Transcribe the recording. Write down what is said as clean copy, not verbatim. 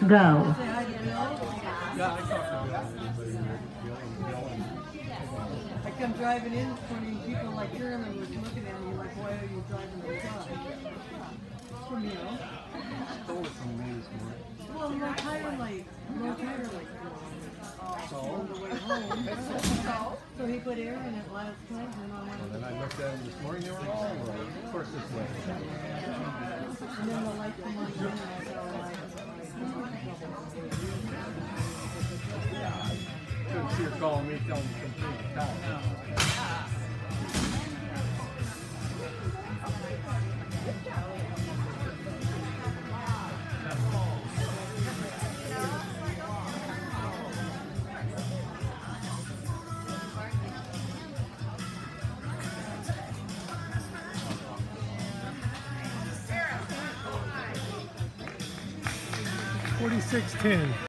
go. Say hi to Bill. Yeah, I talked to Bill. I come driving in this morning, people like Carolyn was looking at me like, why are you driving the car? From you. Stole it from me this morning. Well, no tire light. No tire light. So? On the way home. So he put air in it last night and I went. And then I looked at them this morning, they were all right. Of course this way. And then the light come on again and I said, oh, Couldn't see her calling me, telling me to come take the towel. $46.10.